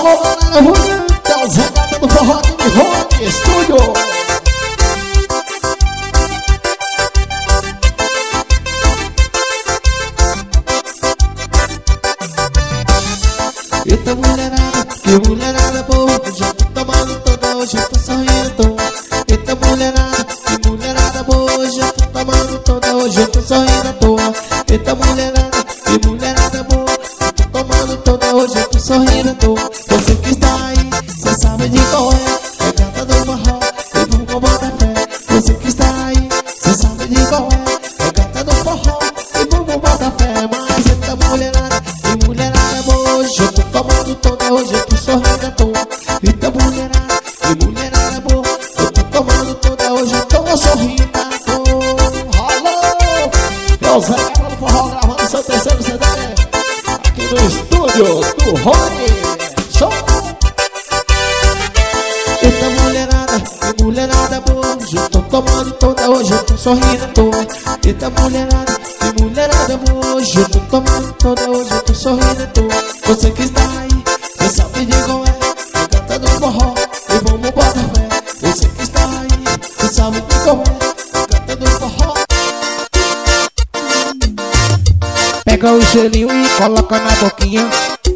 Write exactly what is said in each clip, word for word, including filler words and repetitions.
Alô, galera bonita, os regatas do forró aqui de Rock Estúdio. Eita mulherada, que mulherada boa, já tô tomando toda, hoje eu tô sorrindo. Eita mulherada, que mulherada boa, já tô tomando toda, hoje eu tô sorrindo à toa. Eita mulherada, que mulherada boa, já tô tomando toda, hoje eu tô sorrindo à toa. Você que está aí, cê sabe de qual é, regata do forró, e vamos botar fé. Você que está aí, cê sabe de qual é, regata do forró, e vamos botar fé. Mas eita mulherada, que mulherada boa, hoje eu tô tomando toda, hoje eu tô sorrindo à toa. Eita mulherada, que mulherada boa, eu tô tomando toda, hoje eu tô sorrindo à toa. Alô, é o Zé Carlos do Forró gravando seu terceiro C D aqui no estúdio do Rock Show. Eita mulherada, que mulherada boa, hoje eu tô tomando toda, hoje eu tô sorrindo à toa. Eita mulherada, que mulherada boa, hoje eu tô tomando toda, hoje eu tô sorrindo à toa. Você que está aí, cê sabe de qual é, regata do forró, e vamos botar fé. Você que está aí, cê sabe de qual é, regata do forró. Pega o gelinho e coloca na boquinha.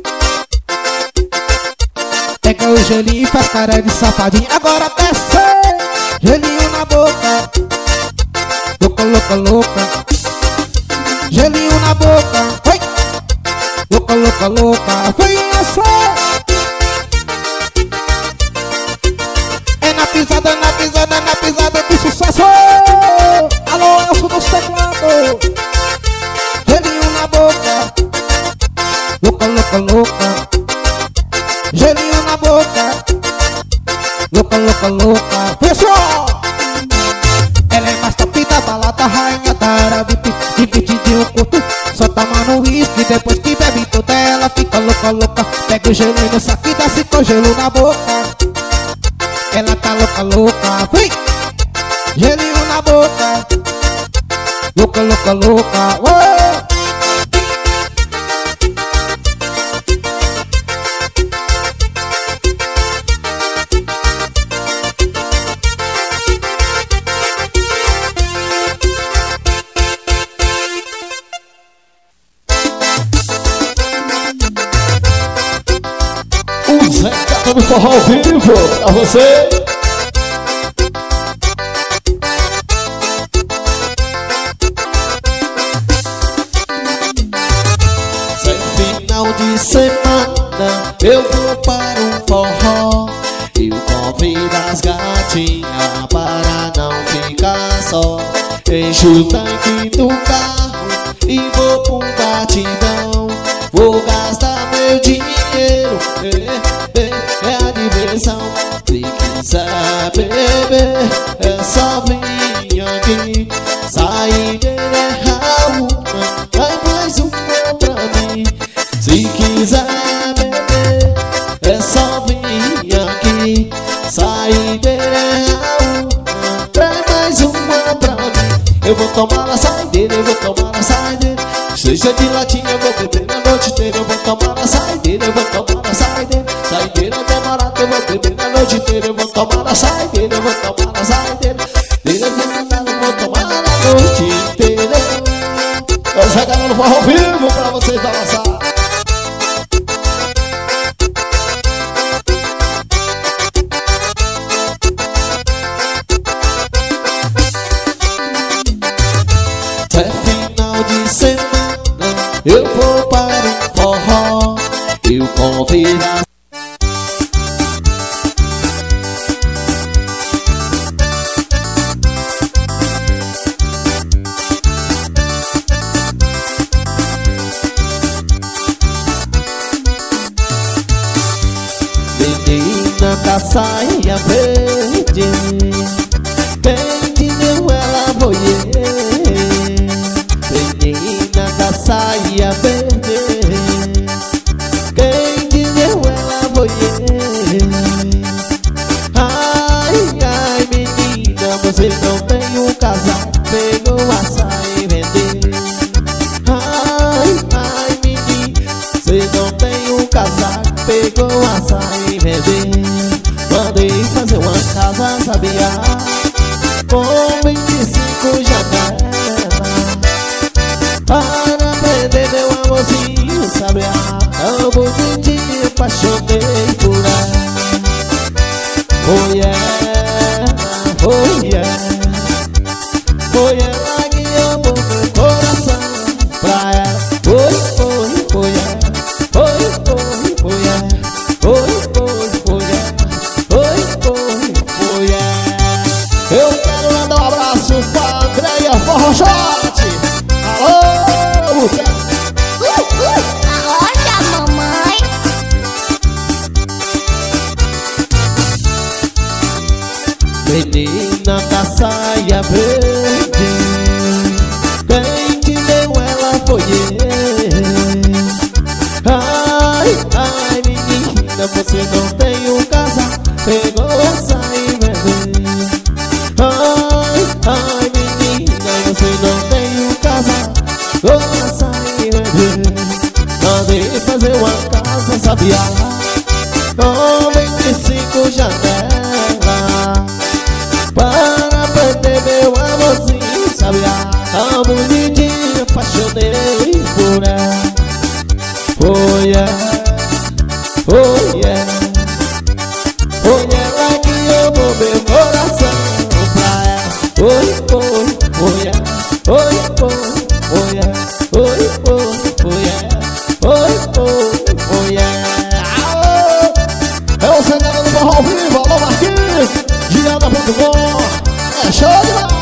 Pega o gelinho e faz cara de safadinho. Agora desce, gelinho na boca. Louca, louca, louca. Gelinho na boca. Vai. Louca, louca, louca. Vem essa. É na pisada, na pisada, na pisada do sucesso. Alô, Elcio dos teclados. Gelinho na boca. Louca, louca, louca. Gelinho na boca. Louca, louca, louca. Fechou! Ela é mais top da balada, rainha da Arabipe. Divide de um curto, só toma no uísque. Depois que bebe toda, ela fica louca, louca. Pega o gelinho no saco e desce com gelo na boca. Ela tá louca, louca. Vem! Gelinho na boca. Louca, louca, louca. Ué! Os regatas do forró ao vivo pra você. Final de semana eu vou para um forró. Eu convido as gatinhas para não ficar só. Encho o tanque do carro e vou pra um batidão. Vou gastar meu dinheiro, é, é, é a diversão. Se quiser beber, é só vir aqui. Saideira é Raul, vai mais uma pra mim. Se quiser beber, é só vir aqui. Saideira é Raul, traz mais uma pra mim. Eu vou tomar a saideira, eu vou tomar a saideira. Seja de latinha, eu vou beber na noite inteira. Eu vou tomar a saideira, eu vou tomar a saideira. Saideira é barata, eu vou beber na noite inteira. Eu vou tomar a saideira, eu vou tomar a saideira. Deira de mandada, eu vou tomar a noite inteira. Os regatas do forró ao vivo pra vocês balançar. É final de semana, eu vou para um forró. Eu convido a... Menina da saia verde, quem te deu ela foi eu. Menina da saia verde, quem te deu ela foi eu. Ai, ai menina, você não tem um casaco, pegou a saia e vendeu. Ai, ai menina, você não tem um casaco, pegou açaí e bebê. Mandei fazer uma casa, sabia? Com vinte e cinco janelas, para prender meu amorzinho, sabia? Tão bonitinho, apaixonei por ela. Oh yeah, oh yeah, foi ela que amou meu coração pra ela. Foi, foi, foi ela. Foi, foi, foi ela. Foi, foi, foi ela. Foi, foi, foi ela. Eu quero mandar um abraço pra Andréia Forrochote. Alô, Lucas. Olha, mamãe. Menina da saia verde, quem te deu ela foi eu. Ai, ai menina, você não tem um casal, pegou açaí e bebê. Ai, ai menina, você não tem um casal, pegou açaí e bebê. Mandei fazer uma casa, sabia? Com vinte e cinco janelas, para prender meu amorzinho, sabia? Tão bonitinho, apaixonei por ela. Oh yeah, oh yeah, foi ela que amou meu coração pra ela. Oi, oi, oh yeah, oi, oi, oh yeah, oi, oi, oh yeah, oi, oi, oh yeah. É o Senado do Forró ao vivo, alô Marquinhos, Giada ponto com. É show de bola.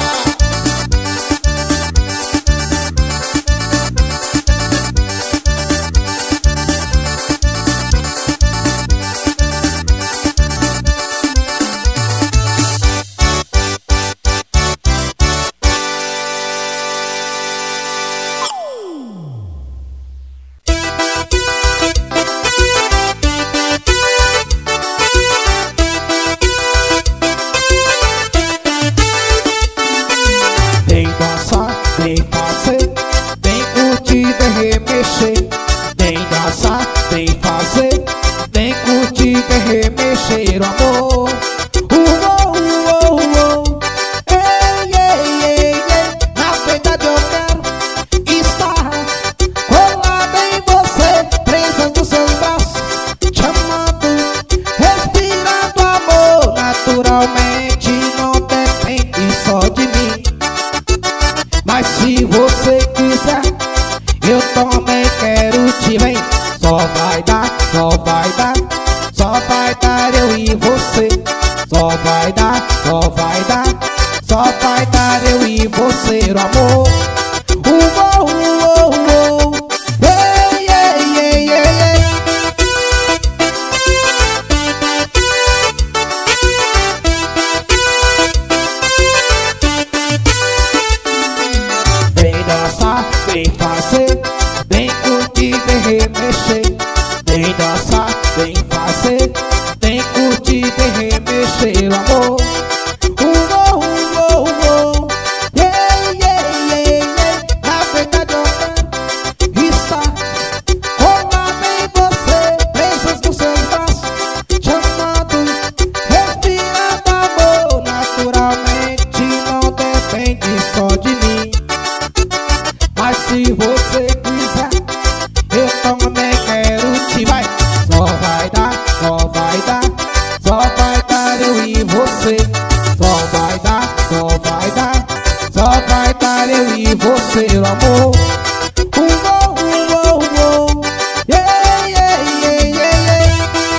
Vem dançar, vem fazer, vem curtir, vem remexer. Vem dançar, vem fazer, vem curtir, vem remexer o amor. Uou, uou, uou, ei, ei, ei, ei. Na verdade eu quero estar colada em você, presa nos seus braços, chamando, respirando amor. Naturalmente não depende só de mim, mas se você quiser, eu também quero te ver. Só vai dar, só vai dar, só vai dar eu e você. Só vai dar, só vai dar, só vai dar eu e você o amor. Uou, uou, uou, ei, ei, ei, ei, ei. Vem dançar, vem fazer, vem curtir, vem remexer. Vem dançar, vem fazer, vem curtir, vem remexer o amor. Uou, uou, uou, ei, ei, ei, ei. Na verdade eu quero estar colada em você, presas nos seus braços, chamando, respirando amor. Naturalmente não depende só de mim, mas se você quiser, eu também quero te vai. Só vai dar, só vai dar, só vai dar eu e você. Só vai dar, só vai dar, só vai dar eu e você o amor. Uou, uou, uou, ei, ei, ei, ei, ei.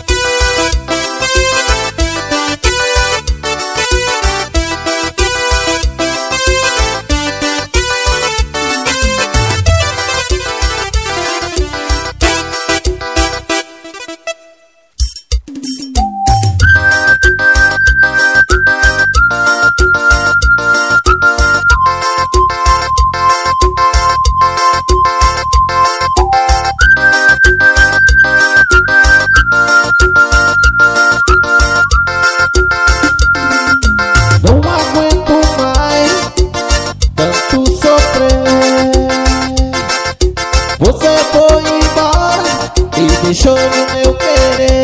Não aguento mais tanto sofrer. Você foi embora e deixou no meu querer.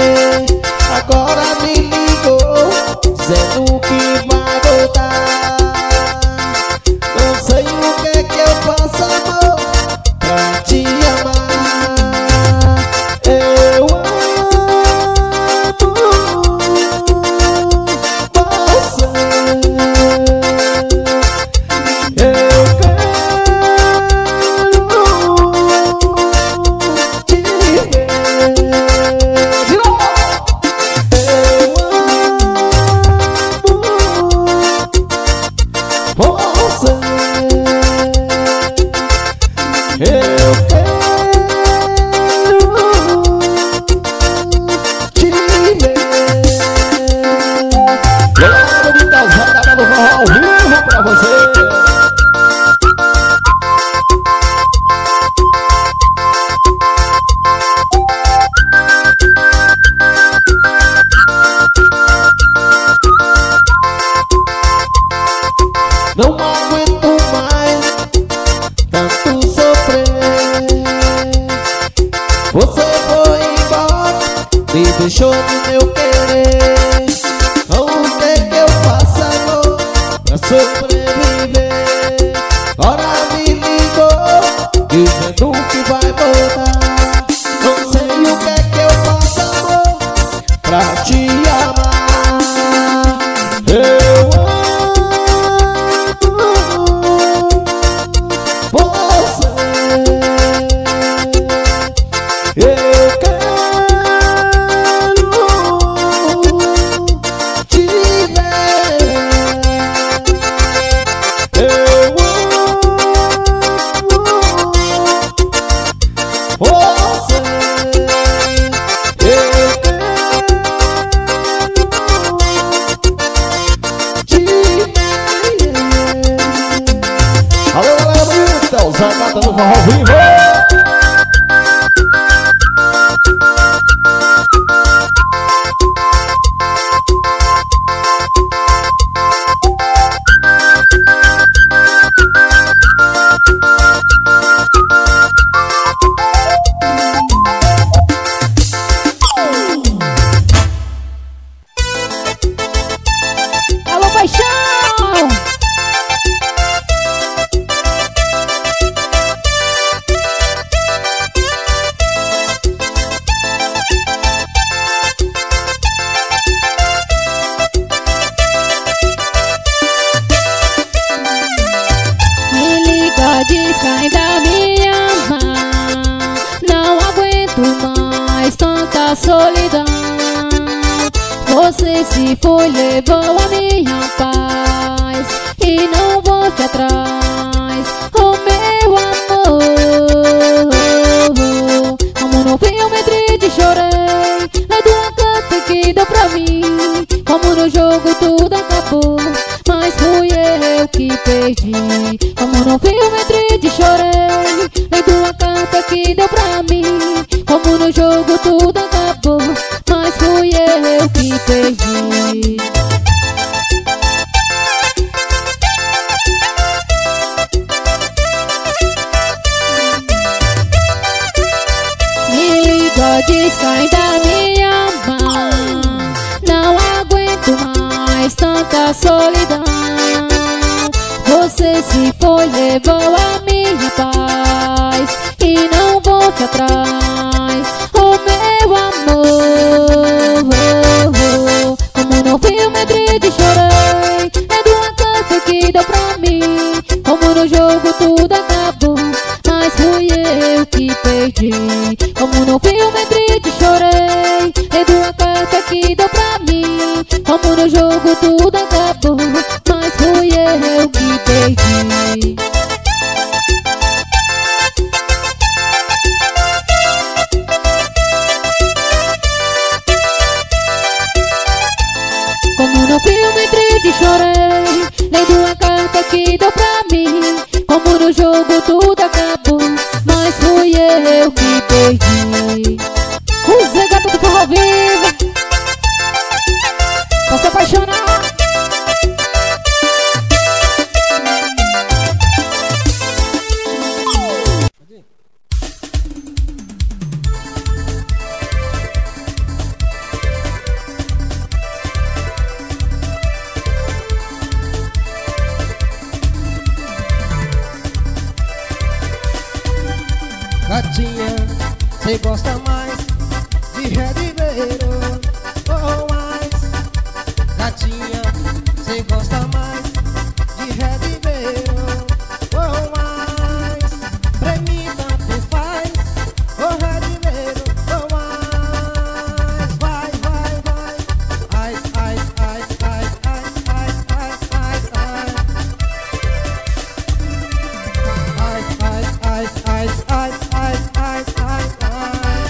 Você foi embora, me deixou no meu querer. O que que eu faço, amor, pra sobreviver? Agora me ligou, dizendo que vai voltar. Não sei o que que eu faço, amor, pra te amar. Eu amo você. Eu quero te ver. Eu amo você. Eu quero te ver. Alô, galera bonita, o Zé Mata no Forró Vivo. Alô, paixão! Me liga, diz que ainda me ama. Não aguento mais tanta solidão. Você se foi, levou a minha paz e não volte atrás, oh meu amor. Como no filme triste chorei, é de uma canta que deu pra mim. Como no jogo tudo acabou, mas fui eu que perdi. Como no filme triste chorei, é de uma carta que deu pra mim. Como no jogo tudo acabou, mas fui eu que perdi. Me liga, diz que ainda me ama. Não aguento mais tanta solidão. Você se foi, levou a minha paz e não volte atrás, oh meu amor. Como no filme triste chorei, é de uma carta que deu pra mim. Como no jogo tudo acabou, mas fui eu que perdi. Como no filme triste chorei, é de uma carta que deu pra mim. Como no jogo tudo acabou, mas fui eu que perdi. Como no filme triste chorei, lendo uma carta que deu pra mim. Como no jogo tudo acabou, mas fui eu que perdi. O Zé Gato do Forró Vivo, posso apaixonar. Gatinha, cê gosta mais de Red Ribeiro ou mais? Gatinha, cê gosta mais de Red Ribeiro ou mais? Pra mim tanto faz, ô Red Ribeiro ou mais? Vai, vai, vai, ai, ai, ai, ai, ai, ai, ai, ai, ai. Ai, ai, ai, ai, ai, ai, ai, ai, ai.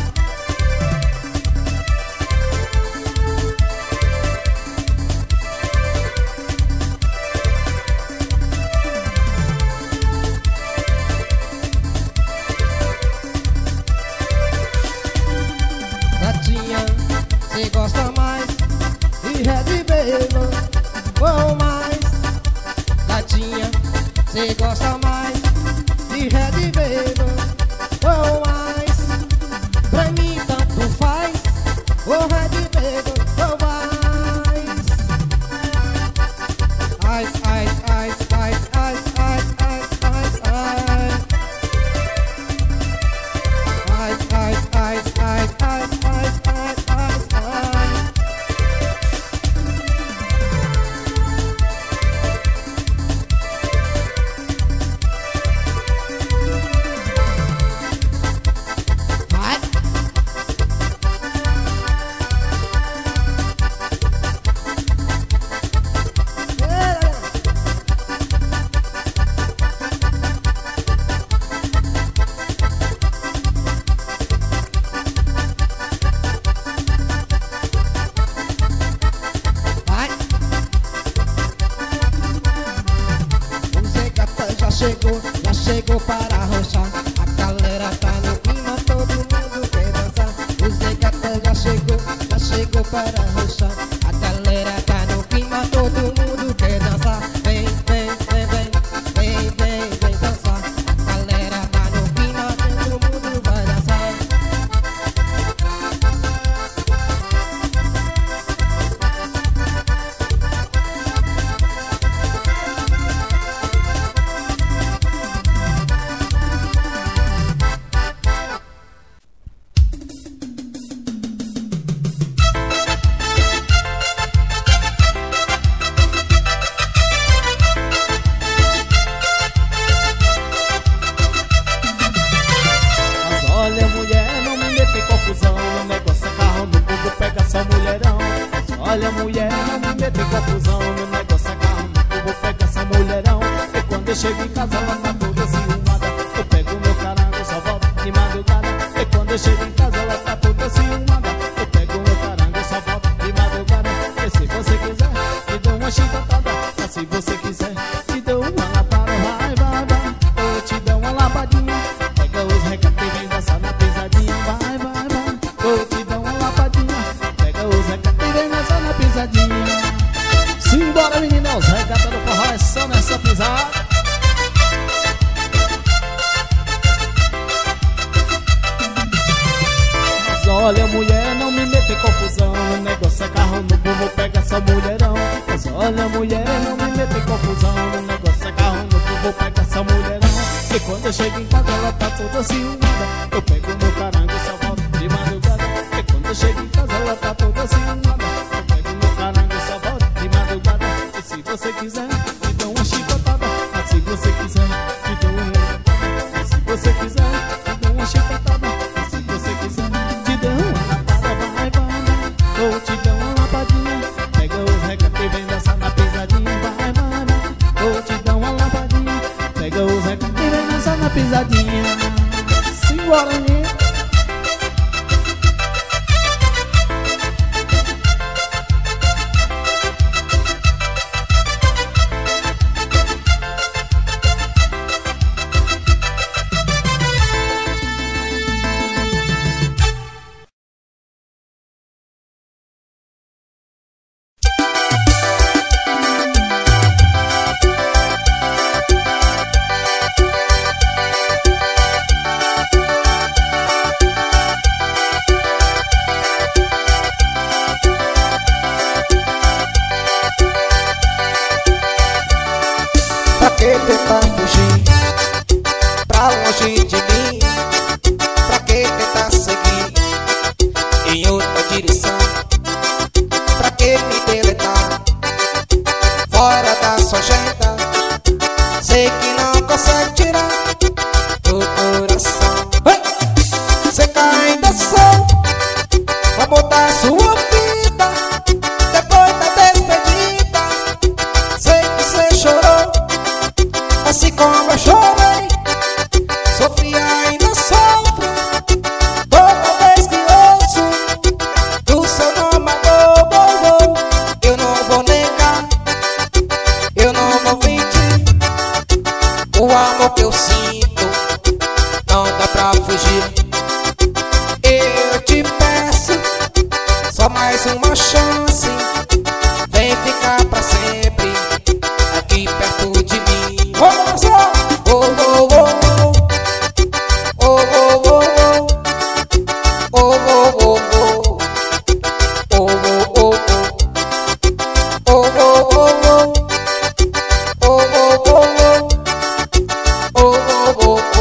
para roxar. A galera tá no clima, todo mundo quer dançar. Vem, vem, vem, vem, vem, vem, vem dançar. A galera tá no clima, todo mundo vai dançar. Olha mulher, não me meta em confusão. O negócio é carro no povo, pega só mulherão. Olha mulher, não me meta em confusão. O negócio é carro no povo, pega só mulherão. E quando eu chego em casa, ela tá toda ciumada. Eu pego meu carango, só volto de madrugada. E quando eu chego em casa, ela tá toda ciumada. Eu pego meu carango, só volto de madrugada. E se você quiser, me dou uma chicotada. Mas se você quiser, me dou uma lapada. Vai, vai, vai, eu te dou uma lapadinha. Pega os recatos e vem dançar na pisadinha. Vai, vai, vai, eu te dou uma lapadinha. Pega os recatos e vem dançar na pisadinha. Simbora, menina, os regatas do forró é só nessa pisada. Mas olha mulher, não me meta em confusão. O negócio é carro no povo, pega só mulherão. Mas olha mulher, não me meta em confusão. O negócio é carro no povo, pega só mulherão. E quando eu chego em casa, ela tá toda ciumada. Eu pego meu carango e só volto de madrugada. E quando eu chego em casa, ela tá toda ciumada. Eu pego meu carango e só volto de madrugada. E se você quiser, me dou uma chicotada. Mas se você quiser, me dou uma lapada. E se você quiser, me dou uma chicotada. E se você quiser, te dou uma lapada. Vai, vai, vai, ou te dou uma lapadinha. Pega os recatos e vem dançar na pisadinha. Vai, vai, vai, ou te dou uma lapadinha. Pega os recatos e vem dançar na pisadinha. Simbora, menina. Pra que tentar fugir pra longe de mim? Pra que tentar seguir em outra direção? Pra que me deletar fora da sua agenda? Sei que não consegue tirar do coração. Você cai da som, vai botar sua vida depois da despedida. Sei que você chorou, assim como eu chorei. Sofri, ainda sofro toda vez que ouço do seu nome. Agora, oh, oh. Eu não vou negar, eu não vou mentir. O amor que eu sinto não dá pra fugir. Eu te peço só mais uma chance. Vem ficar pra sempre aqui perto de mim. Vamos dançar! Oh, oh, oh, oh. Oh, oh, oh, oh. Oh, oh, oh, oh. Oh, oh, oh, oh. Oh, oh, oh, oh. Oh, oh, oh, oh. Oh, oh, oh, oh.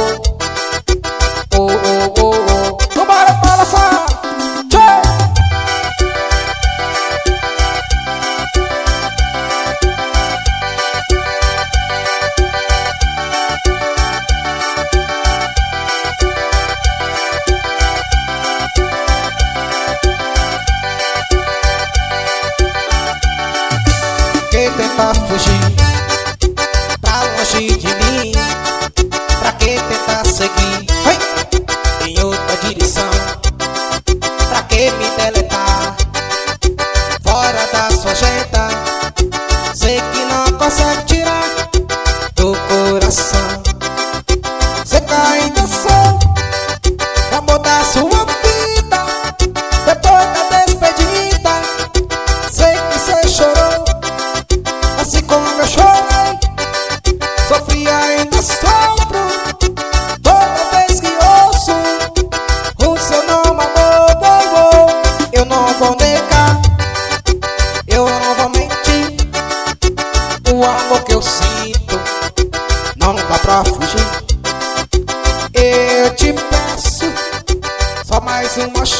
Oh, oh, oh, oh. Vambora, balançar! Tchê!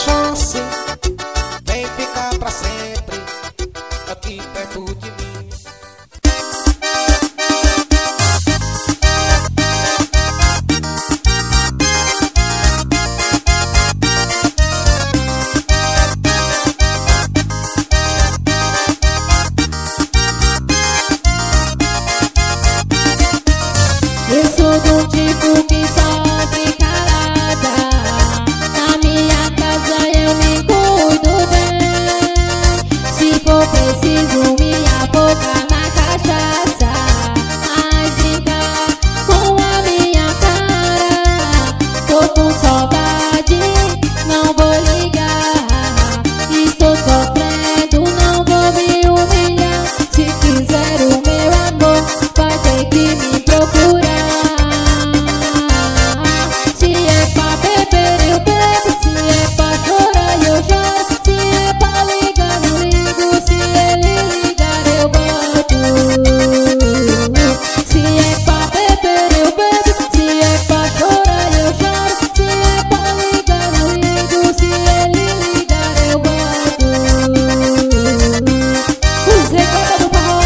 chance, vem ficar pra sempre aqui perto de mim. Eu sou do tipo que sofre calada. Na minha casa eu me cuido bem. Se for preciso me afogar na cachaça, mas brincar com a minha cara. Tô com saudade, não vou ligar. Estou sofrendo, não vou me humilhar. Se quiser o meu amor, vai ter que me procurar. Se é pra beber eu bebo, se é pra chorar eu choro, se é pra ligar eu ligo, se ele ligar eu boto. Se é pra beber eu bebo, se é pra chorar eu choro, se é pra ligar eu ligo, se ele ligar eu boto. Os recados do forró.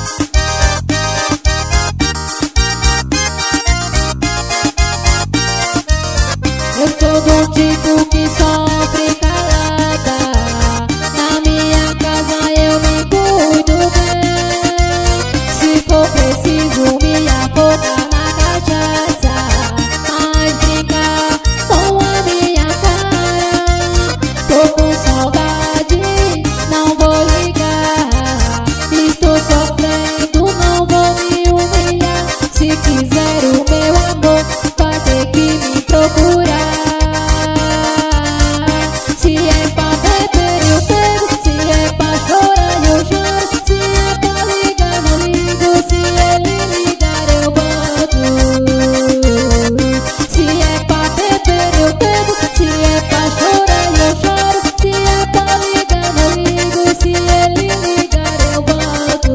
Eu sou do tipo que sofre calada. Na minha casa eu me cuido bem. Se for preciso me afogar na cachaça, mas brincar com a minha cara. Tô com saudade, não vou ligar. Estou sofrendo, não vou me humilhar. Se quiser o meu amor, vai ter que me procurar. Se é pra beber eu bebo, se é pra chorar eu choro, se é pra ligar eu ligo, se ele ligar eu boto. Se é pra beber eu bebo, se é pra chorar eu choro, se é pra ligar eu ligo, se ele ligar eu boto.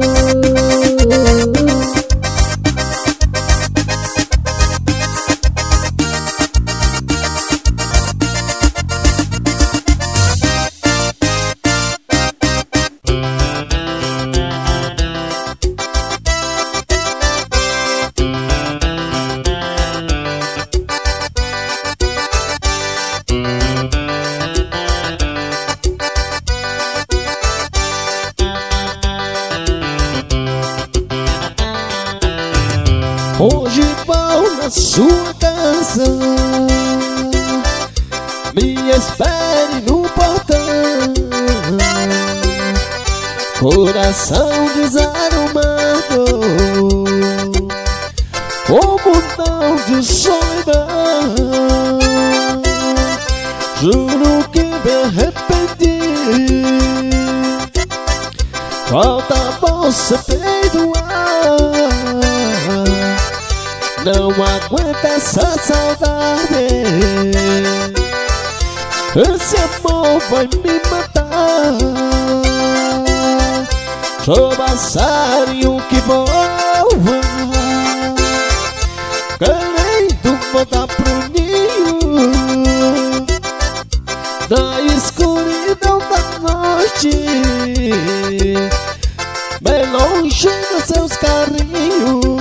Hoje vou na sua casa, me espere no portão. Coração desarrumado, como não de solidão. Juro que me arrependi, falta você perdoar. Não aguenta essa saudade, esse amor vai me matar. Sou passarinho que voa, querendo voltar pro ninho, da escuridão da noite, bem longe dos seus carinhos.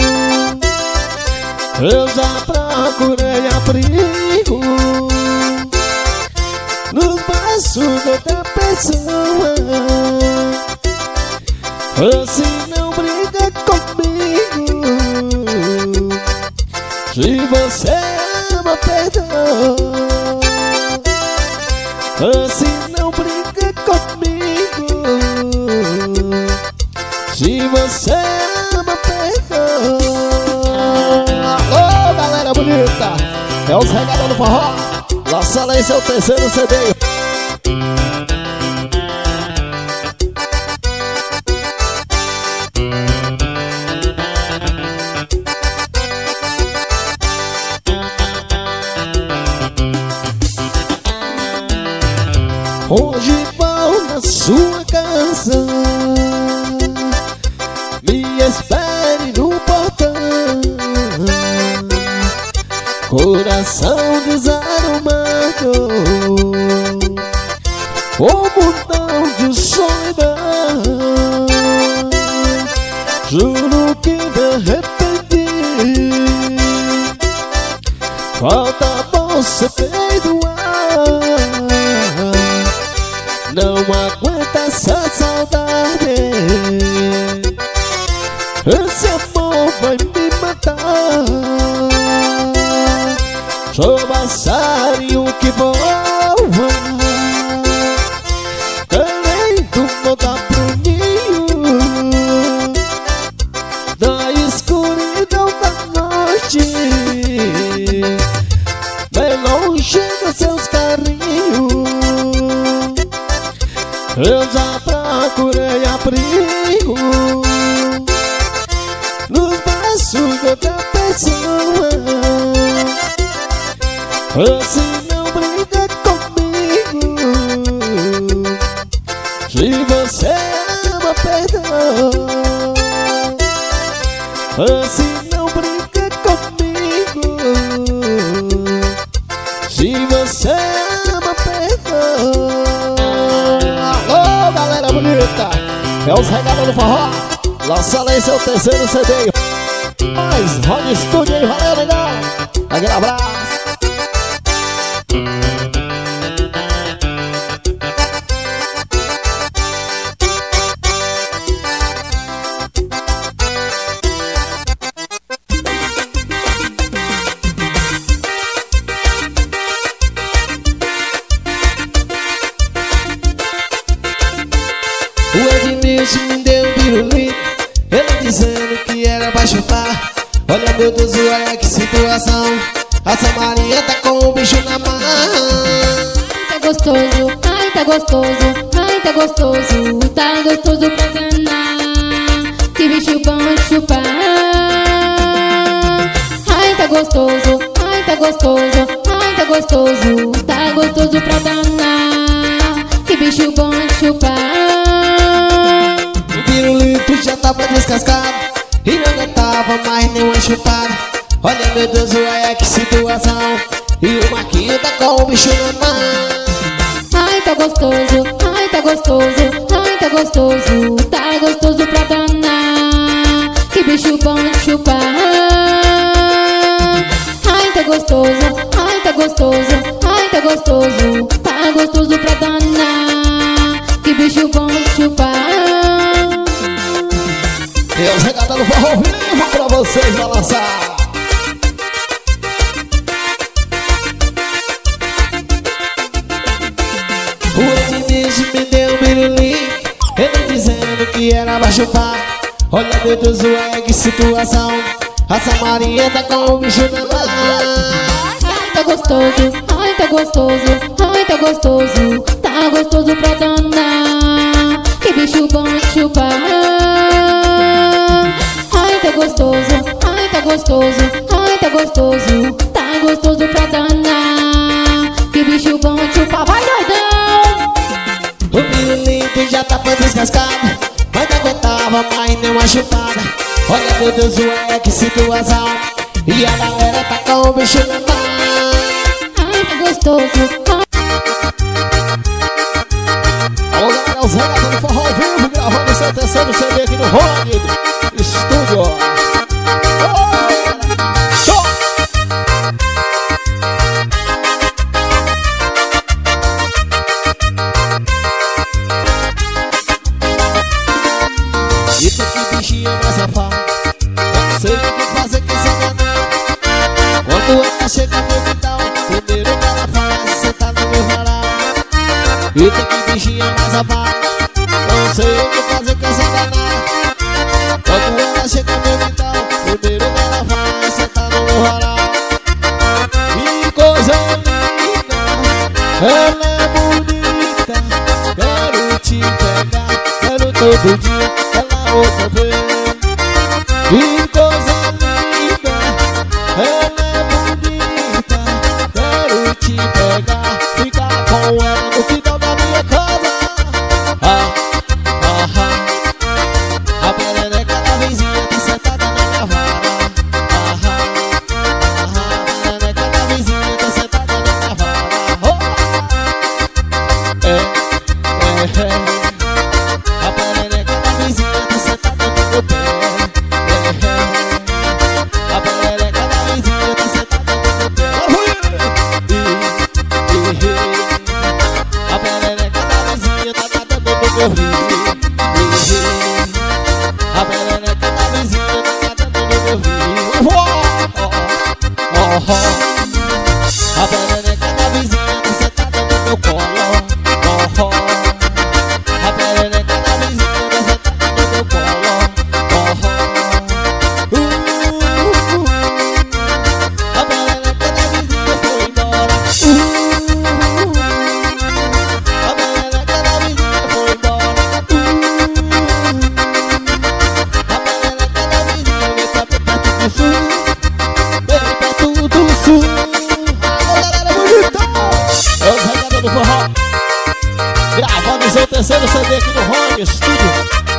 Eu já procurei abrigo nos braços de outra pessoa. Assim não briga comigo, se você ama, perdoa. Assim não briga comigo, se você ama, perdoa. Alô, galera bonita, é os regadão do forró. Lançando aí seu terceiro C D. Hoje vou na sua casa, me espere no portão. Coração desarrumado, um mundão de solidão. Juro que me arrependi. Falta você perdoar. Não aguenta essa saudade. Esse amor vai me matar. Sou passarinho que voa, querendo voltar pro ninho, da escuridão da noite, bem longe dos seus carinhos. Eu já procurei abrigo nos braços de outra pessoa. Assim não brinca comigo. Se você ama, perdoa. Assim não brinca comigo. Se você ama, perdoa. Alô, galera bonita, é os regados do forró. Lança aí seu terceiro C D. Mais Rony Studio aí, valeu, legal. Aquele abraço. O Edmilson me deu um pirulito, ele dizendo que era pra chupar. Olha meu Deus, olha que situação. A Samaria tá com o bicho na mão. Ai, tá gostoso, ai, tá gostoso, ai, tá gostoso, tá gostoso pra danar. Que bicho bom de chupar. Ai, tá gostoso, ai, tá gostoso, ai, tá gostoso, tá gostoso pra danar. Que bicho bom de chupar. O pirulito já tava descascado e não aguentava mais nenhuma chupada. Olha meu Deus, olha que situação. E o Marquinho tá com o bicho na mão. Ai, tá gostoso, ai, tá gostoso, ai, tá gostoso, tá gostoso pra danar. Que bicho bom de chupar. Ai, tá gostoso, ai, tá gostoso, ai, tá gostoso, tá gostoso pra danar. Que bicho bom de chupar. E os regados do forró vivo pra vocês balançar. O Edmilson me deu um pirulito, ele dizendo que era pra chupar. Olha meu Deus, olha que situação. A Samaria tá com o bicho na mão. Ai, tá gostoso, ai, tá gostoso, ai, tá gostoso, tá gostoso pra danar. Que bicho bom de chupar. Ai, tá gostoso, ai, tá gostoso, ai, tá gostoso, tá gostoso pra danar. Que bicho bom de chupar, vai doidão. O pirulito já tava descascado, mas não aguentava mais nenhuma chupada. Olha meu Deus, olha que situação. E a galera tá com o bicho na mão. Ai, tá gostoso, Alô, galera, os regados do forró vivo gravando seu terceiro C D aqui no Rony Studio. Oh, show! Eita que bichinha mais safada, não sei o que fazer com essa danada. Quando ela chega no quintal, primeiro que ela faz, sentar no meu varal. Eita que bichinha mais safada, não sei o que fazer com essa danada. Quando ela chega no meu quintal, primeiro que ela faz, sentar no meu varal. Que coisa linda, ela é bonita, quero te pegar, quero todo dia, ela outra vez. Que coisa linda, ela é bonita, quero te pegar, ficar com ela no quintal da minha casa. Ah, ah, ah, a perereca da vizinha tá sentada na minha vara. Ah, ah, ah, a perereca da vizinha tá sentada na minha vara. Oh, é, meu rio. A perereca da vizinha tá cantando no meu rio. Oh, oh, oh. A perereca da vizinha tá sentada no meu colo. Oh, oh. A perereca da vizinha tá sentada no meu colo. Oh, oh. Uh, uh, uh. A perereca da vizinha foi embora. Uh, uh. A perereca da vizinha foi embora. Uh, a perereca da vizinha veio pra perto do sul. Veio perto do sul. Alô, galera bonita! É o Regada do Forró, gravando seu terceiro C D aqui no Home Studio.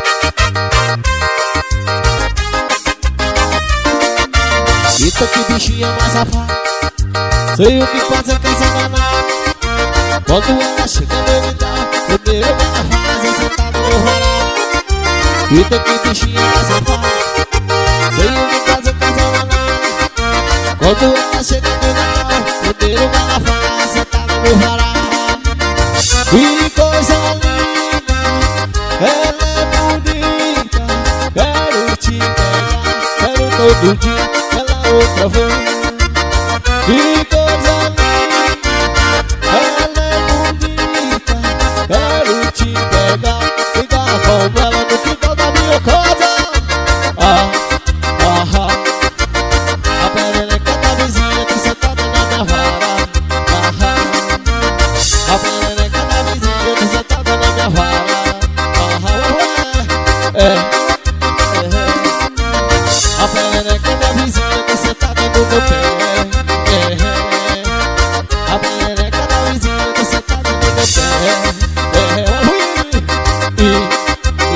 Eita, que bichinha mais safada, sei o que faz é canção danada. Quando ela chega no guitarra, eu dei uma fase sentada no varal. Eita, que bichinha mais safada, sei o que faz é canção danada. Quando ela chega no guitarra, eu dei uma fase sentada no varal. Que coisa linda, ela é bonita. Quero te pegar, quero todo dia, ela outra vez. Que coisa linda, ela é bonita. Quero te pegar, ficar com ela no quintal da minha casa. Ah, ah, ah. A perereca da vizinha tá sentada na minha vara. Ah, ah. A perereca da vizinha tá sentada na minha vara. Ah, ah, é, é, é. A perereca da vizinha tá sentada no meu pé. É, é. A perereca da vizinha tá sentada no meu pé. É, é, e, e,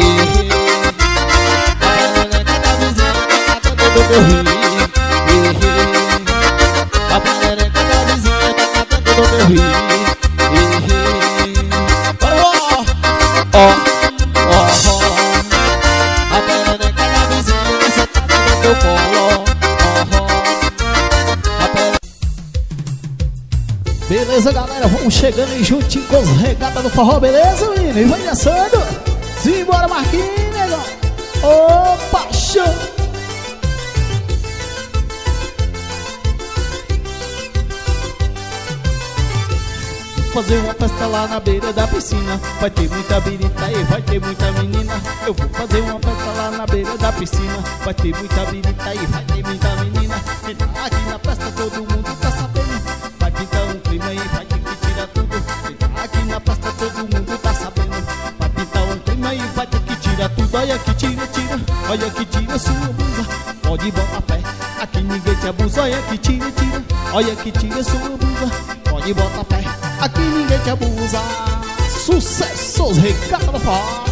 a perereca da vizinha tá cantando no meu rio. A perereca da vizinha tá cantando no meu rio. Ó, ó, ó. A perereca da vizinha sentada no meu colo. Ó, ó. A perereca... Beleza, galera, vamos chegando aí juntinho com os Regata do Forró, beleza, menino? E vai dançando. Simbora, Marquinhos, negão. Ô, paixão. Fazer uma festa lá na beira da piscina. Vai ter muita birita e vai ter muita menina. Eu vou fazer uma festa lá na beira da piscina. Vai ter muita birita e vai ter muita menina. Então, aqui na festa todo mundo tá sabendo. Vai pintar um clima e vai ter que tirar tudo. Então, aqui na festa todo mundo tá sabendo. Vai pintar um clima e vai ter que tirar tudo. Olha que tira, tira, olha que tira sua blusa. Pode botar fé, aqui ninguém te abusa. Olha que tira, tira, olha que tira sua blusa. Pode botar fé, aqui ninguém te abusa. Sucessos, Regata do Forró.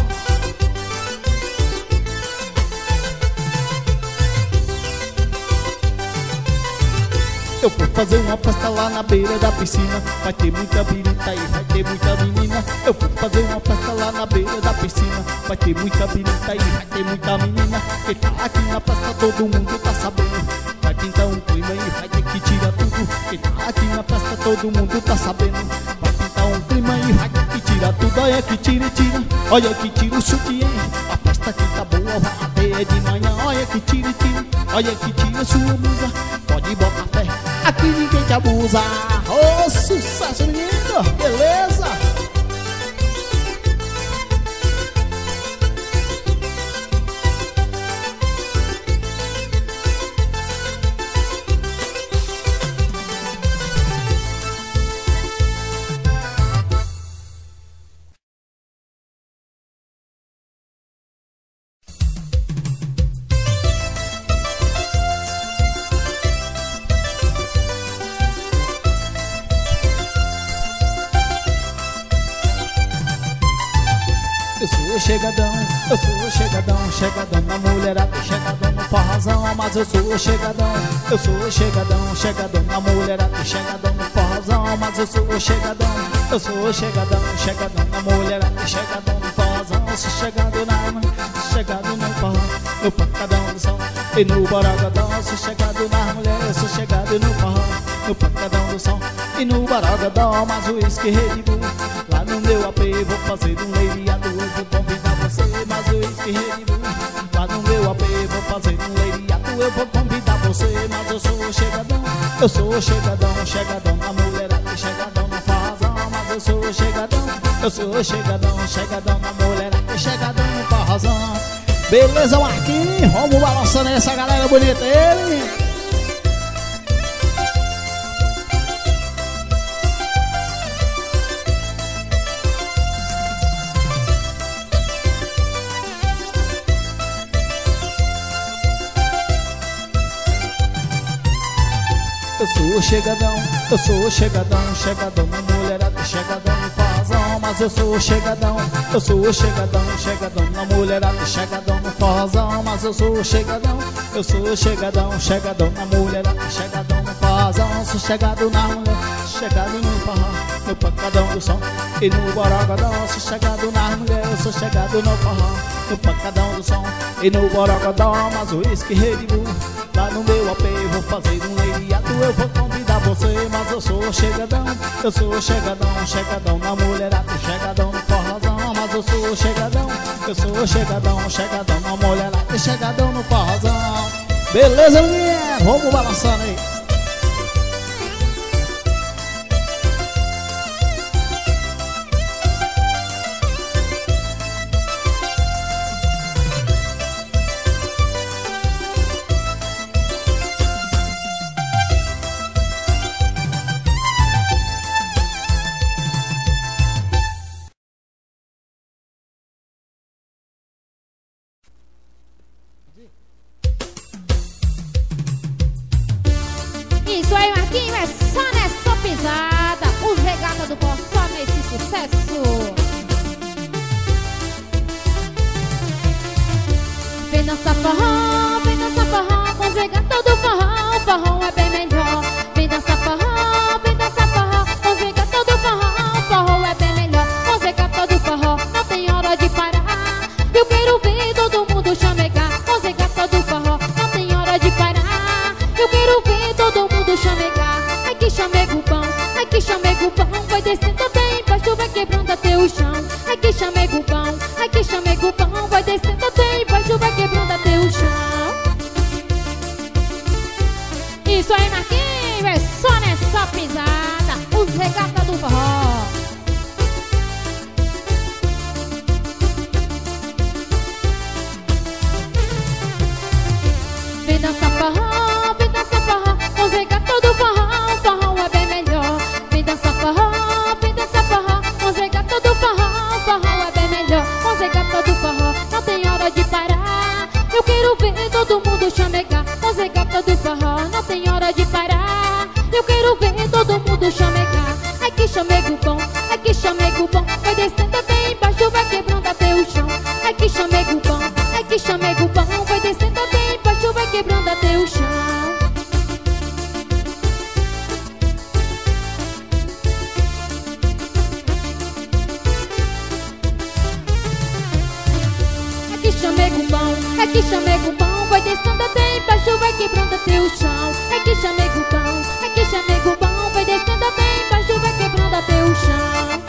Eu vou fazer uma festa lá na beira da piscina. Vai ter muita birita e vai ter muita menina. Eu vou fazer uma festa lá na beira da piscina. Vai ter muita birita e vai ter muita menina. Quem tá aqui na festa todo mundo tá sabendo. Vai pintar um clima e vai ter que tirar tudo. Quem tá aqui na festa todo mundo tá sabendo. Vai pintar um clima e vai ter que tirar tudo. Olha que tira, tira, olha que tira o sutiã. A festa aqui tá boa, vai até de manhã. Olha que tira, tira, olha que tira sua blusa. Pode botar fé, aqui ninguém te abusa. Ô, oh, sucesso, menino, beleza? Eu sou chegadão, eu sou chegadão, chegadão na mulherada, chegadão no forrozão. Mas eu sou chegadão, eu sou chegadão, chegadão na mulherada, chegadão no forrozão. Mas eu sou chegadão, eu sou chegadão, chegadão na mulherada, chegadão no forrozão. Eu sou chegado na mãe, chegado no forró, no pancadão do som e no borogodão. Eu sou chegado nas mulheres, eu sou chegado no forró, no pancadão do som e no borogodão. Mas o uísque Red Bull lá no meu A P, vou fazer um leiriado. vou convidar você, mas eu esqueci de lá no meu A P vou fazer um leiriato. Eu vou convidar você, mas eu sou chegadão. Eu sou chegadão, chegadão na mulherada, chegadão no forrozão. Mas eu sou chegadão, eu sou chegadão, chegadão na mulherada, chegadão no forrozão. Beleza, Marquinhos? Vamos balançando essa galera bonita, ele. Eu sou chegadão, eu sou chegadão, chegadão na mulherada, chegadão no forrozão. Mas eu sou chegadão, eu sou chegadão, chegadão na mulherada, chegadão no forrozão. Mas eu sou chegadão, eu sou chegadão, chegadão na mulherada, chegadão no forrozão. Sou chegado na mulher, chegado no forró, no pancadão do som e no borogodão. Sou chegado na mulher, eu sou chegado no forró, no pancadão do som e no borogodão. Mas o uísque Red Bull lá no meu A P vou fazer um leiriato. Eu vou convidar você, mas eu sou chegadão. Eu sou chegadão, chegadão na mulherada, chegadão no forrozão. Mas eu sou chegadão, eu sou chegadão, chegadão na mulherada, chegadão no forrozão. Beleza, mulher? Vamos balançando aí. Isso aí, Marquinhos, é só nessa pisada. Os regatas do povo, só nesse sucesso. Vem dançar forró, vem dançar forró, com os regatas do forró, o forró é bem melhor. Vem dançar forró, vem dançar forró, com os regatas do forró, o forró é bem melhor. Com os regatas do forró, não tem hora de parar. Eu quero ver todo mundo chamegar. Com os regatas do forró, não tem hora de parar. Eu quero ver todo mundo chamegar. Ai que chamego bom, ai que chamego bom, vai descendo até embaixo, vai quebrando até o chão. Ai que chamego bom, ai que chamego bom, vai descendo até embaixo, vai quebrando até o chão. Isso aí, Marquinhos, é só nessa pisada. Os regatas do forró. Vem dançar forró, vem dançar forró, com os regatas do forró, o forró é bem melhor. Vem dançar forró, vem dançar forró, com os regatas do forró, o forró é bem melhor. Com os regatas do forró, não tem hora de parar. Eu quero ver todo mundo chamegar. Com os regatas do forró, não tem hora de parar. Eu quero ver todo mundo chamegar. Ai que chamego bom, ai que chamego bom, vai descendo até embaixo, vai quebrando até o chão. Ai que chamego bom, ai que chamego bom, vai descendo até embaixo, vai quebrando até o chão. Ai que chamego bom, ai que chamego bom, vai descendo até embaixo, vai quebrando até o chão. Ai que chamego bom, ai que chamego bom, vai descendo até embaixo, vai quebrando até o chão.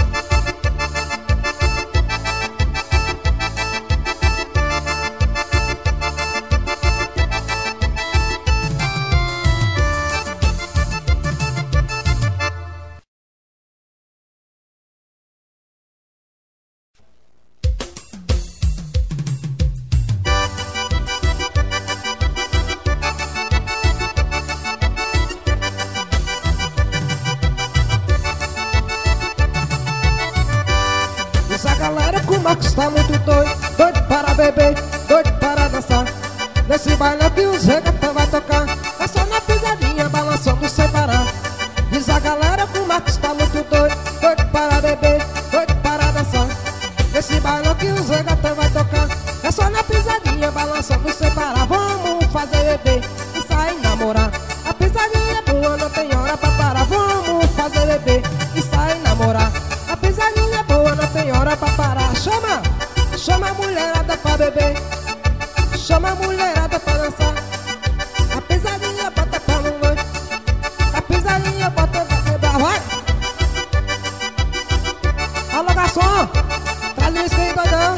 Tá muito doido, doido para beber, doido para dançar. Nesse baile que os regatão vai tocar, é só na pisadinha, balançando sem parar. Diz a galera que o Marcos tá muito doido, doido para beber, doido para dançar. Nesse baile que os regatão vai tocar, é só na pisadinha, balançando sem parar. Vamos fazer bebê e sair namorar. A pisadinha é boa, não tem hora pra parar. Vamos fazer bebê e sair namorar. A pisadinha é boa, não tem hora pra parar. Chama, chama a mulherada pra beber, chama a mulherada pra dançar. A pisadinha bota pra mamãe, a pisadinha bota pra quebrar, vai. Alô garçom, traz Feliz quem doidão.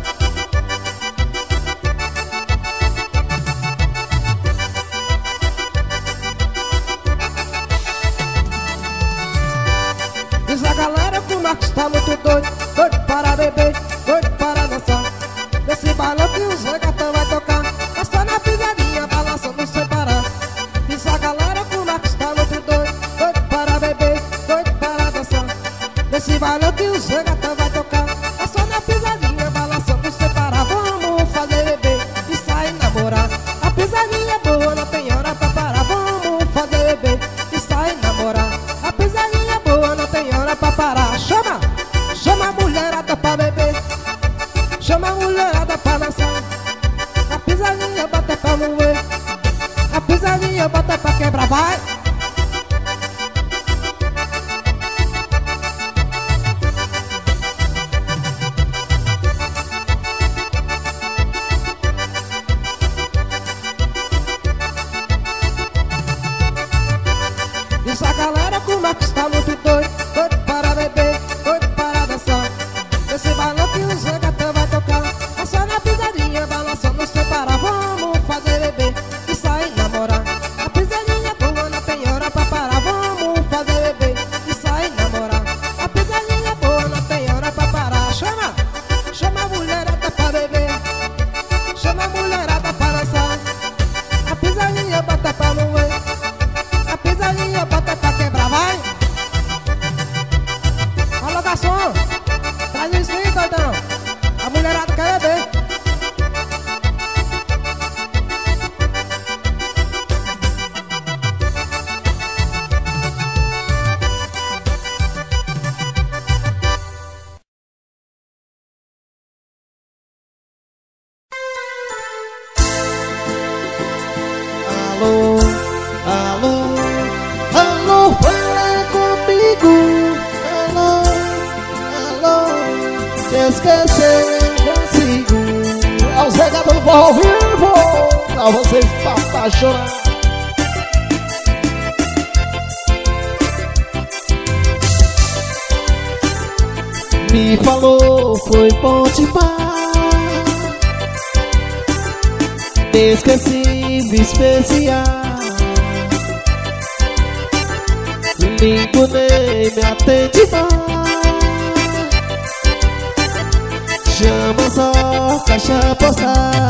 Diz a galera que o Marcos tá muito doido, doido para beber, doido para dançar. Desse balão que os regatão vai tocar, é só na pisadinha, balançando sem parar. Diz a galera que o Marcos tá muito doido, doido para beber, doido para dançar. Desse balão que os regatão vai tocar, é só na pisadinha, balançando sem parar. Vamos fazer bebê e sair namorar. A pisadinha é boa, não tem hora pra parar. Vamos fazer bebê e sair namorar. A pisadinha é boa, não tem hora pra parar. Chama, chama a mulherada pra beber, chama a mulherada pra dançar. A pisadinha bota pra moer, a pisadinha bota pra quebrar, vai. Diz a galera que o Marcos tá muito doido, doido para beber, doido para dançar. Esse balão que os regatão vai tocar, é só na pisadinha, balançando sem parar. Vamos fazer bebê e sair namorar. A pisadinha é boa, não tem hora pra parar. Vamos fazer bebê e sair namorar. A pisadinha é boa, não tem hora pra parar. Chama, chama a mulherada pra beber, chama a mulherada pra dançar. A pisadinha bota pra moer, a pisadinha bota pra quebrar, vai. Alô, garçom, traz isso aí, doidão. A mulherada quer beber. Alô, alô, alô, fala comigo. Alô, alô, te esquecer não consigo. É o Zé Gato do Forró ao vivo, pra vocês apaixonar. Me falou, foi bom demais. Esquecido especial. Ligo nem me atende mais. Chama só caixa postal.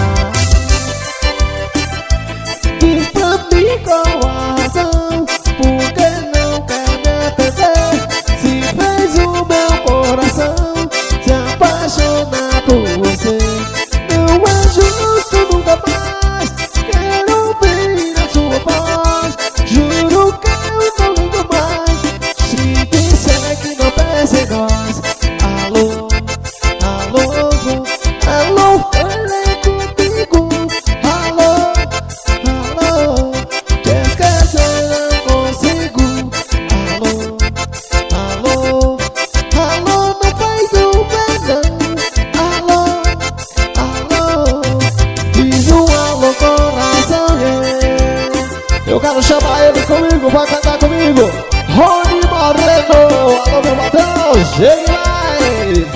Diz pra mim qual a razão, porque não quer me atender. Se fez o meu coração se apaixonar por você. Não é justo, nunca mais quero ouvir a sua voz. Juro que eu não ligo mais se disser que não pensa em nós. Alô, alô, alô, fala comigo. Alô, alô, te esquecer não consigo. Alô, alô, alô, não faz o perdão. Alô, alô, diz um alô coração, yeah. Eu quero chamar ele comigo, vai cantar comigo. Rony Moreno, alô meu patrão, chegue mais.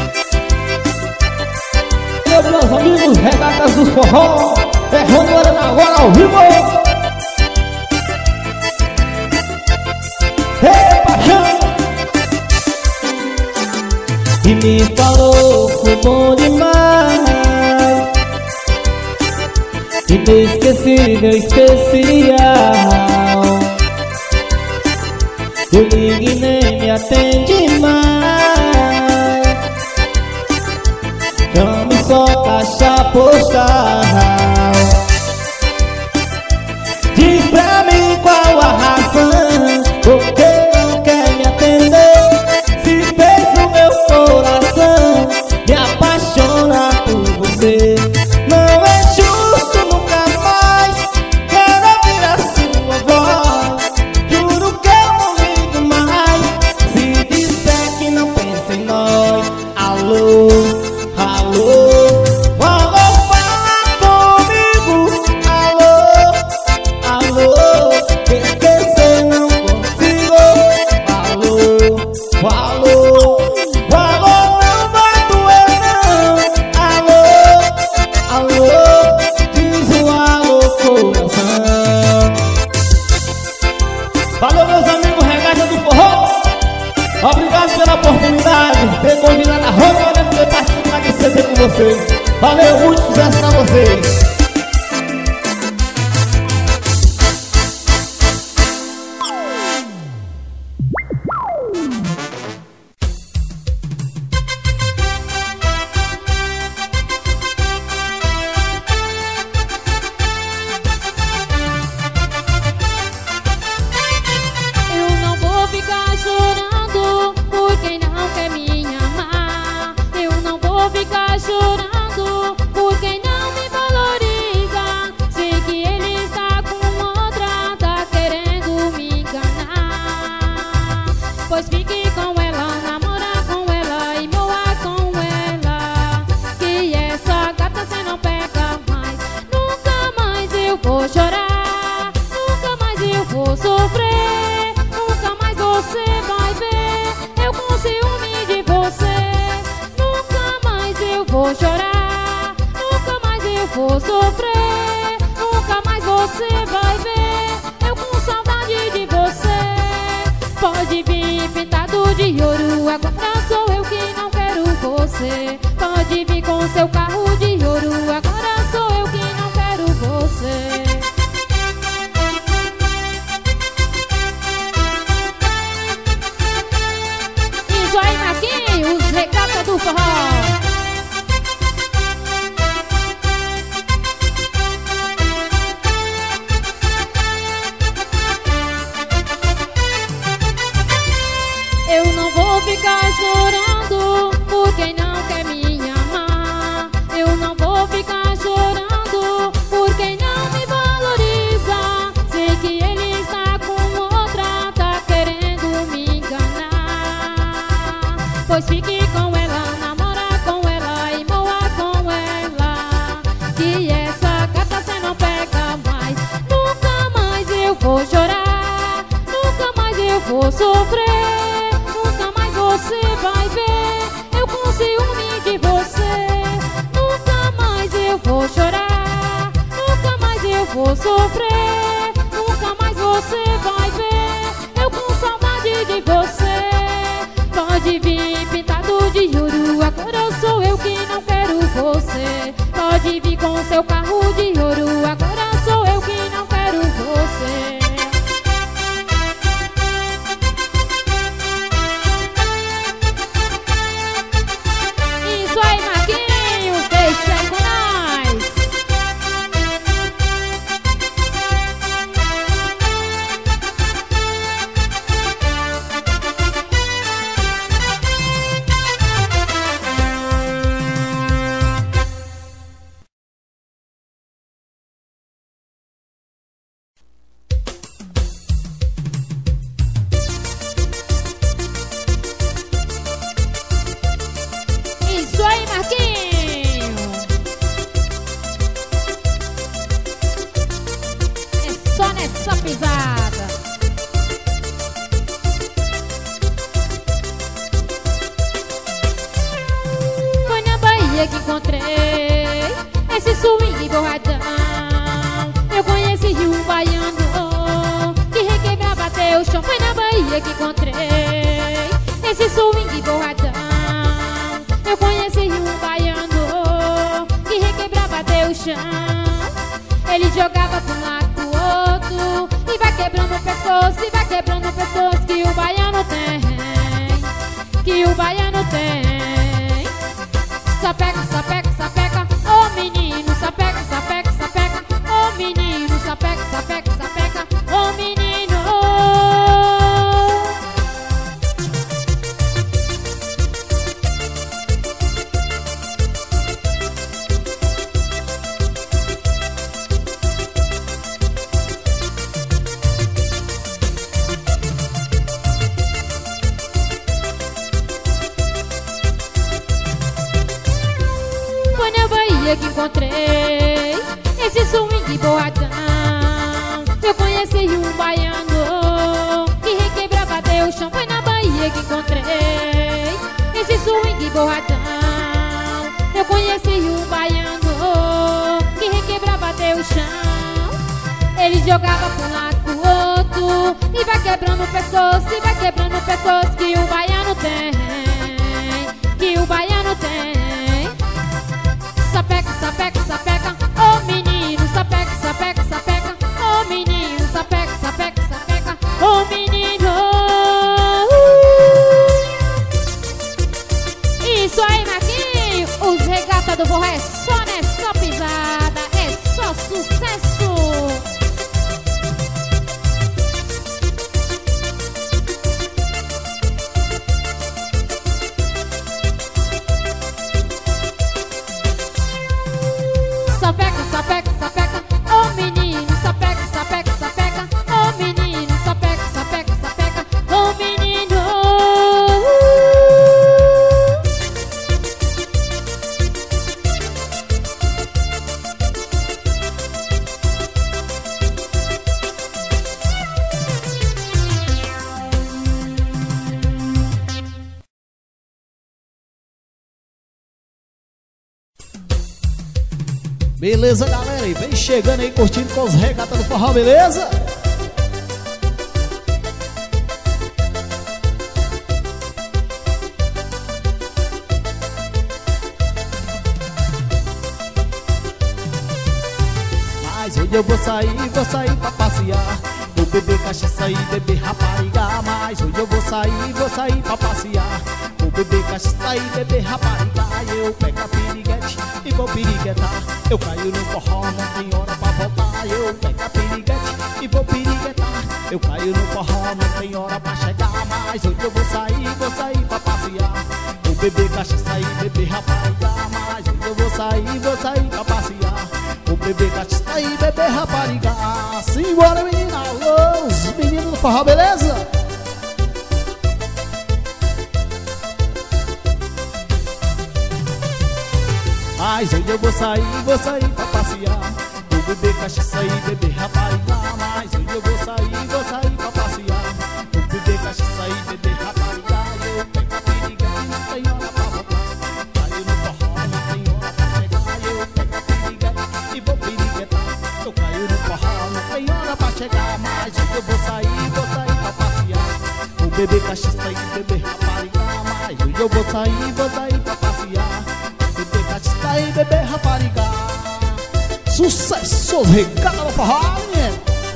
E meus amigos, regatas dos forró, é Rony Moreno agora ao vivo. Ei, paixão! E me falou, foi bom demais. Inesquecível, especial. Eu ligo e nem me atende mais. Chame só caixa postal. Diz pra mim qual a razão, porque não quer me atender. Se fez o meu coração me apaixonar por você. Não é justo, nunca mais quero ouvir a sua voz. Juro que eu não ligo mais se disser que não pensa em nós. Alô, alô, alô, fala você. Valeu, muito sucesso pra vocês. Chorando por quem não me valoriza. Sei que ele está com outra, tá querendo me enganar. Pois fique com ela, namora com ela e moa com ela, que essa gata cê não pega mais. Nunca mais eu vou chorar, nunca mais eu vou sofrer, nunca mais você vai ver eu com ciúme de você. Vou chorar, nunca mais eu vou sofrer, nunca mais você vai ver eu com saudade de você. Pode vir pintado de ouro, agora sou eu que não quero você. Pode vir com seu carro de ouro, agora sou eu que não quero você. Isso aí, Marquinhos, regata do forró. Eu não vou ficar chorando por quem não quer me amar. Eu não vou ficar chorando por quem não me valoriza. Sei que ele está com outra, tá querendo me enganar. Pois fique com ela, namora com ela e moa com ela, que essa gata cê não pega mais. Nunca mais eu vou chorar, nunca mais eu vou sofrer, você vai ver eu com ciúme de você. Nunca mais eu vou chorar, nunca mais eu vou sofrer, nunca mais você vai ver eu com saudade de você. Pode vir pintado de ouro, agora sou eu que não quero você. Pode vir com seu carro de ouro, agora sou eu que não quero você. Que encontrei esse swing borradão. Eu conheci um baiano que requebrava teu chão. Foi na Bahia que encontrei esse swing borradão. Eu conheci um baiano que requebrava teu chão. Ele jogava pra um lado pro outro e vai quebrando o pescoço, e vai quebrando o pescoço, que o baiano tem, que o baiano tem. Sapeca, sapeca, sapeca, ô oh, menino, sapeca, sapeca, sapeca, ô oh, menino, sapeca, sapeca, sapeca, ô oh, menino. Que encontrei esse swing boadão. Eu conheci um baiano que requebrava teu chão. Foi na Bahia que encontrei esse swing boadão. Eu conheci um baiano que requebrava teu chão. Ele jogava pra um lado pro outro e vai quebrando o pescoço, e vai quebrando o pescoço, que o baiano tem, que o baiano tem. Isso aí, Marquinhos. Os regata do forró é só, né? Só pisada. É só sucesso. Sapeca, sapeca, sapeca, ô menino. Sapeca, sapeca, sapeca, ô menino. Sapeca, sapeca, sapeca, ô menino. Beleza, galera? E vem chegando aí, curtindo com os regata do forró, beleza? Mas hoje eu vou sair, vou sair pra passear. Vou beber cachaça e beber rapariga. Mas hoje eu vou sair, vou sair pra passear. Vou beber cachaça e beber rapariga. Eu pego a piriguete e vou piriguetar. Eu caio no forró, não tem hora pra voltar. Eu pego a piriguete e vou piriguetar. Eu caio no forró, não tem hora pra chegar. Mas hoje eu vou sair, vou sair pra passear. Vou beber cachaça e beber rapariga. Mas hoje eu vou sair, vou sair pra passear. Vou beber cachaça e beber rapariga. Simbora, menina, alô, os meninos do forró, beleza? Mas hoje eu vou sair, vou sair pra passear. Vou beber cachaça e beber rapariga. Mas hoje eu vou sair, vou sair pra passear. Vou beber cachaça e beber rapariga. Eu pego a periga e não tem hora pra voltar. Caio no forró, não tem hora pra chegar. Eu pego a periga e vou piriguetar. Eu caio no forró, não tem hora pra chegar. Mas hoje eu vou sair, vou sair pra passear. Vou beber cachaça e beber rapariga. Mas hoje eu vou sair, vou sair pra passear. Cachaça e beber rapariga. Sucesso, regata no forró, né?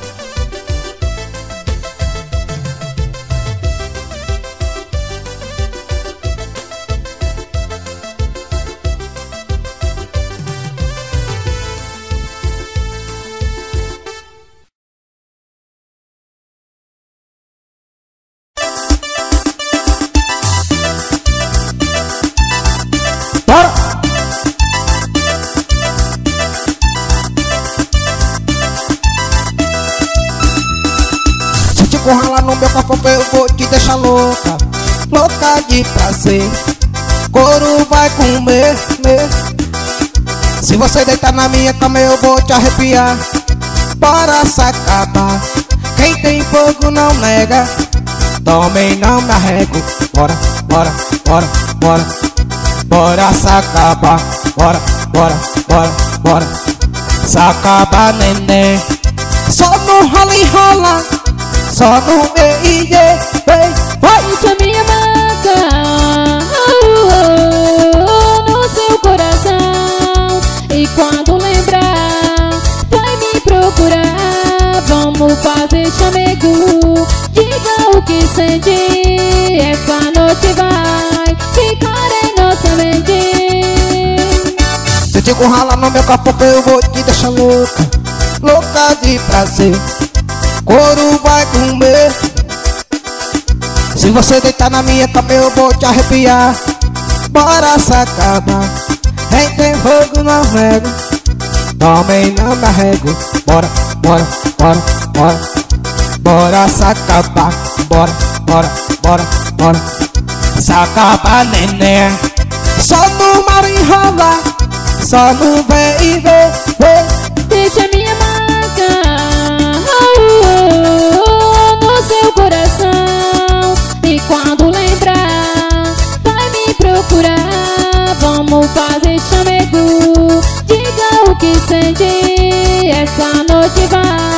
Com rala no meu café eu vou te deixar louca, louca de prazer. Couro vai comer, me. Se você deitar na minha cama eu vou te arrepiar. Bora se acabar. Quem tem fogo não nega. Também não me arrego. Bora, bora, bora, bora. Bora se acabar. Bora, bora, bora, bora. Se acabar, neném. Só no rola e rola. Só no meio, vem, vai. Isso é minha marca, oh, oh, no seu coração. E quando lembrar, vai me procurar. Vamos fazer chamego. Diga o que sente. Essa noite vai ficar em nossa mente. Se te rala no meu capô eu vou te deixar louca, louca de prazer. Couro vai comer. Se você deitar na minha cama eu vou te arrepiar. Bora se acabar. Quem tem fogo não rego. Também não me arrego. Bora, bora, bora, bora. Bora se acabar. Bora, bora, bora, bora. Se acabar, neném. Só no mar enrola. Só no vem e vem, vem. Deixa minha marca, oh, oh, no seu coração. E quando lembrar, vai me procurar. Vamos fazer chamego. Diga o que sente. Essa noite vai